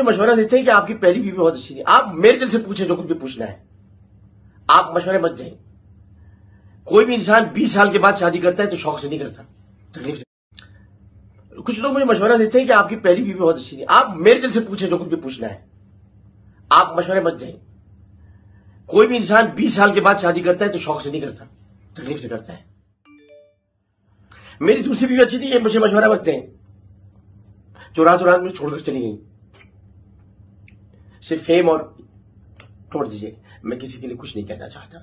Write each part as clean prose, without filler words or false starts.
مشورہ دیتے ہیں کہ آپ کی پہلی بیوی بہت اچھی تھی، آپ میرے دل سے پوچھیں جو کچھ بھی پوچھنا ہے، آپ مشورے مت دیں۔ کوئی بھی انسان 20 سال کے بعد شادی کرتا ہے تو شوق سے نہیں کرتا، تکلیف سے۔ کچھ لوگ مجھے مشورہ دیتے ہیں کہ آپ کی پہلی بیوی بہت اچھی تھی، آپ میرے دل سے پوچھیں جو کچھ بھی پوچھنا ہے، آپ مشورے مت دیں۔ کوئی بھی انسان 20 سال کے بعد شادی کرتا ہے تو شوق سے نہیں کرتا، تکلیف سے کرتا ہے۔ میری دوسری بیوی اچھی تھی، یہ مجھے مشورہ مت دیں جو راتوں رات میں چھوڑ کر چلی گئی، صرف فیم اور چھوڑ دیجئے، میں کسی کے لیے کچھ نہیں کہنا چاہتا،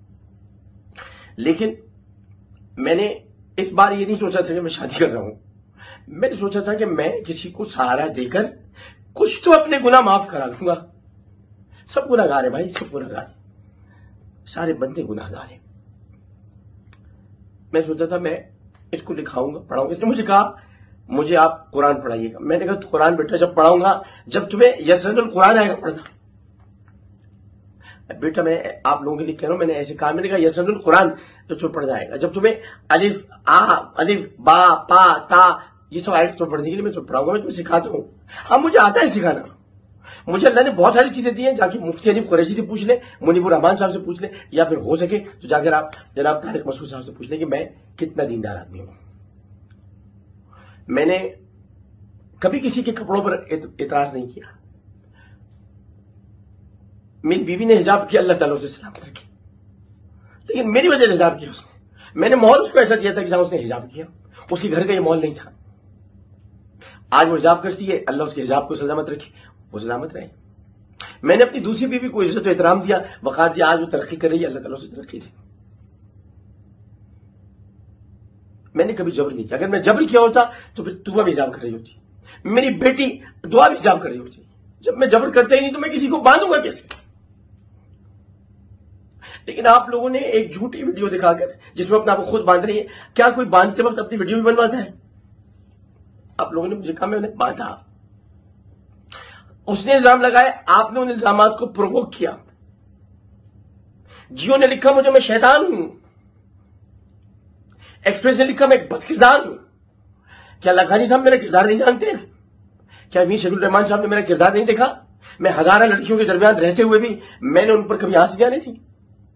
لیکن میں نے اس بار یہ نہیں سوچا تھا کہ میں شادی کر رہا ہوں، میں نے سوچا تھا کہ میں کسی کو سہارا دے کر کچھ تو اپنے گناہ معاف کرا دوں گا۔ سب گناہ گار ہیں بھائی، سب گناہ گار ہیں، سارے بندے گناہ گار ہیں۔ میں سوچا تھا میں اس کو لکھاؤں گا، پڑھاؤں گا۔ اس نے مجھے کہا مجھے آپ قرآن پڑھائیے گا۔ میں نے کہا قرآن بیٹا جب پڑھاؤں گا جب تمہیں یسرن القرآن آئے گا پڑھنا۔ بیٹا میں آپ لوگوں کے لیے کہہ رہا ہوں، میں نے ایسے کہا، میں نے کہا یسرن القرآن تو تمہیں پڑھنا آئے گا، جب تمہیں الف با پا تا یہ سب آئے تو پڑھنے کے لیے میں تمہیں پڑھاؤں گا، میں تمہیں سکھاتا ہوں۔ ہاں مجھے آتا ہے سکھانا، مجھے اللہ نے بہت ساری چیزیں دی ہیں، جا کے مفتی حنیف قریشی سے پوچھ لیں، منیب الرحمان صاحب سے پوچھ لیں، یا پھر ہو سکے تو جا کر آپ جناب طارق مسعود صاحب سے پوچھ لیں کہ میں کتنا دیندار آدمی ہوں۔ میں نے کبھی کسی کے کپڑوں پر اعتراض نہیں کیا۔ میری بیوی نے حجاب کیا، اللہ تعالیٰ اسے سلامت رکھے، لیکن میری وجہ سے حجاب کیا اس نے۔ میں نے ماحول اس کو ایسا دیا تھا کہ جہاں اس نے حجاب کیا، اس کے گھر کا یہ ماحول نہیں تھا۔ آج وہ حجاب کرتی ہے، اللہ اس کے حجاب کو سلامت رکھے، وہ سلامت رہے۔ میں نے اپنی دوسری بیوی کو عزت و احترام دیا، وقار دیا، آج وہ ترقی کر رہی ہے، اللہ تعالیٰ سے ترقی دے۔ میں نے کبھی جبر نہیں کیا، اگر میں جبر کیا ہوتا تو پھر توبہ بھی حجاب کر رہی ہوتی، میری بیٹی دعا بھی حجاب کر رہی ہوتی۔ جب میں جبر کرتا ہی نہیں تو میں کسی کو باندھوں گا کیسے؟ لیکن آپ لوگوں نے ایک جھوٹی ویڈیو دکھا کر جس میں اپنا آپ کو خود باندھ رہی ہے، کیا کوئی باندھتے وقت اپنی ویڈیو بھی بنواتا ہے؟ آپ لوگوں نے مجھے کہا میں انہیں باندھا، اس نے الزام لگائے، آپ نے ان الزامات کو پرووک کیا۔ جیو نے لکھا مجھے میں شیطان ہوں، ایکسپریس نے لکھا میں ایک بد کردار ہوں۔ کیا اللہ غانی صاحب میرا کردار نہیں جانتے ہیں؟ کیا میر شفیع الرحمان صاحب نے میرا کردار نہیں دیکھا؟ میں ہزارہ لڑکیوں کے درمیان رہتے ہوئے بھی میں نے ان پر کبھی آنکھ نہیں تھی؟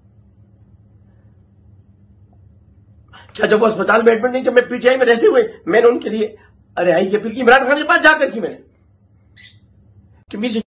کیا جب وہ اسپتال میں ایڈمٹ نہیں، جب میں پی ٹی آئی میں رہتے ہوئے میں نے ان کے لیے رہائی کی اپیل کی، عمران خان کے پاس جا کر کی میں نے کہ میر